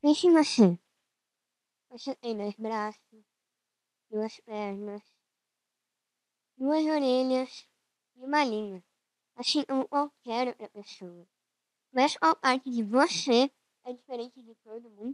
Pense em você. Você tem 2 braços, 2 pernas, 2 orelhas e uma língua, assim como qualquer outra pessoa. Mas qual parte de você é diferente de todo mundo?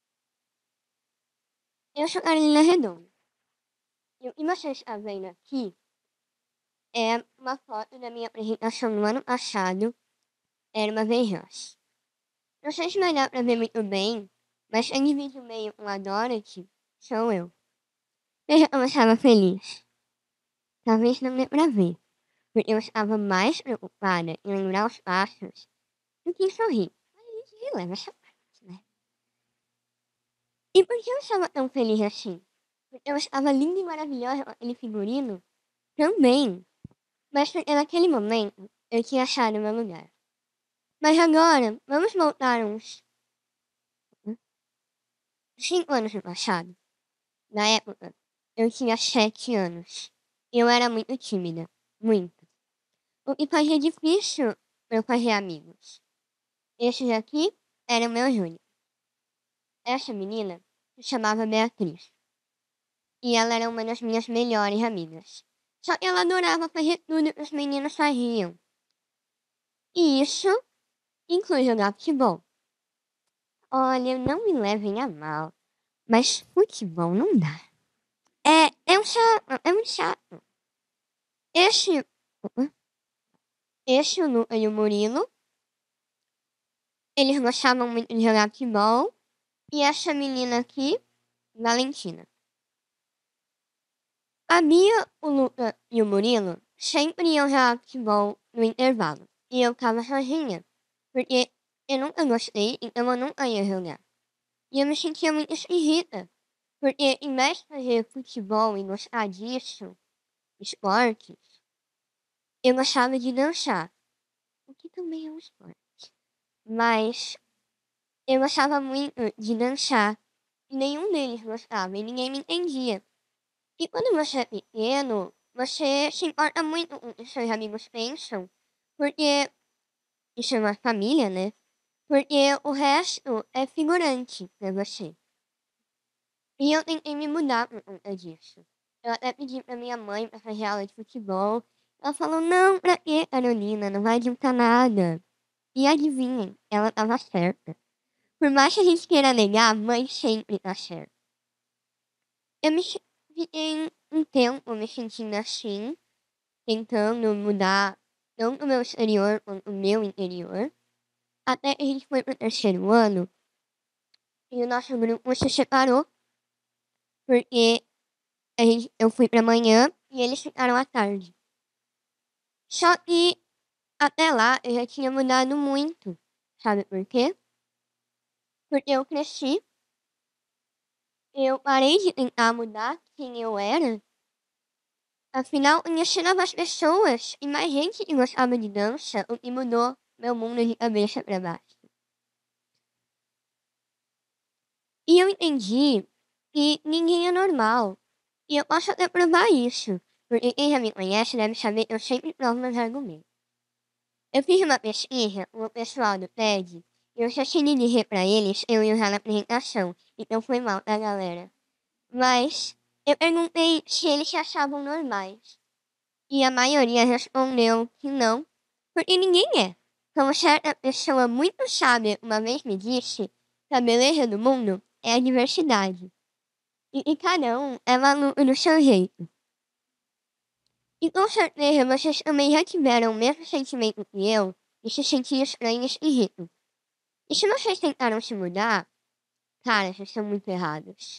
Eu sou Carolina Redonda. E o que você está vendo aqui é uma foto da minha apresentação no ano passado, Era Uma Vez Nós. Não sei se vai dar pra ver muito bem, mas quem divide o meio com a Dorothy sou eu. Veja como eu estava feliz. Talvez não dê pra ver, porque eu estava mais preocupada em lembrar os passos do que em sorrir. Mas a gente releva essa parte, né? E por que eu estava tão feliz assim? Porque eu estava linda e maravilhosa com aquele figurino? Também. Mas porque naquele momento eu tinha achado meu lugar. Mas agora, vamos voltar uns 5 anos no passado. Na época, eu tinha 7 anos. Eu era muito tímida. Muito. O que fazia difícil eu fazer amigos. Esse daqui era o meu Júnior. Essa menina se chamava Beatriz. E ela era uma das minhas melhores amigas. Só que ela adorava fazer tudo que os meninos faziam. E isso inclui jogar futebol. Olha, não me levem a mal, mas futebol não dá. É um chato, é muito chato. Esse, esse, o Luca e o Murilo, eles gostavam muito de jogar futebol. E essa menina aqui, Valentina. A Bia, o Luca e o Murilo sempre iam jogar futebol no intervalo. E eu ficava sozinha. Porque eu nunca gostei, então eu nunca ia jogar. E eu me sentia muito esquisita. Porque em vez de fazer futebol e gostar disso, esportes, eu gostava de dançar. O que também é um esporte. Mas eu gostava muito de dançar. E nenhum deles gostava e ninguém me entendia. E quando você é pequeno, você se importa muito com o que seus amigos pensam, porque isso é uma família, né? Porque o resto é figurante pra você. E eu tentei me mudar por conta disso. Eu até pedi pra minha mãe pra fazer aula de futebol. Ela falou, não, pra quê, Carolina? Não vai adiantar nada. E adivinhem, ela tava certa. Por mais que a gente queira negar, a mãe sempre tá certa. Eu me fiquei um tempo me sentindo assim, tentando mudar tanto o meu exterior quanto o meu interior. Até que a gente foi pro terceiro ano e o nosso grupo se separou, porque eu fui pra manhã e eles ficaram à tarde. Só que até lá eu já tinha mudado muito. Sabe por quê? Porque eu cresci, eu parei de tentar mudar quem eu era. Afinal, conheci novas pessoas e mais gente que gostava de dança, o que mudou meu mundo de cabeça pra baixo. E eu entendi que ninguém é normal. E eu posso até provar isso, porque quem já me conhece deve saber que eu sempre provo meus argumentos. Eu fiz uma pesquisa com o pessoal do TED e eu esqueci de dizer pra eles eu ia usar na apresentação, então foi mal, tá, galera? Mas eu perguntei se eles se achavam normais. E a maioria respondeu que não, porque ninguém é. Como certa pessoa muito sábia uma vez me disse, que a beleza do mundo é a diversidade. E cada um é maluco do seu jeito. E com certeza vocês também já tiveram o mesmo sentimento que eu, de se sentir estranho e esquisito. E se vocês tentaram se mudar, cara, vocês são muito errados.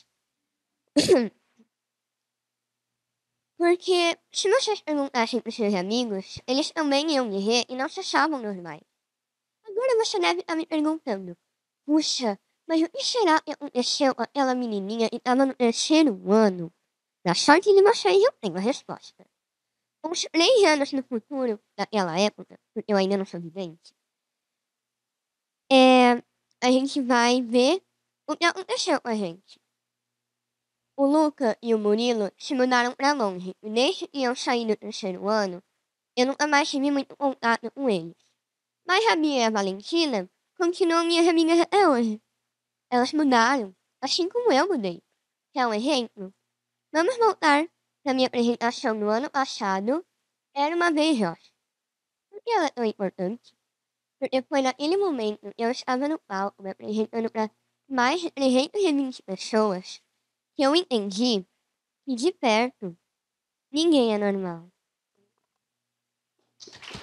Porque se vocês perguntassem pros seus amigos, eles também iam dizer e não se achavam normais. Agora você deve estar me perguntando, puxa, mas o que será que aconteceu com aquela menininha que estava no terceiro ano? Na sorte de vocês, eu tenho a resposta. Uns 3 anos no futuro, daquela época, porque eu ainda não sou vidente, a gente vai ver o que aconteceu com a gente. O Luca e o Murilo se mudaram pra longe, e desde que eu saí do terceiro ano, eu nunca mais tive muito contato com eles. Mas a Bia e a Valentina continuam minhas amigas até hoje. Elas mudaram, assim como eu mudei. Quer um exemplo? Vamos voltar para minha apresentação do ano passado. Era uma vez Rosa. Por que ela é tão importante? Porque foi naquele momento que eu estava no palco me apresentando para mais de 320 pessoas que eu entendi que de perto ninguém é normal.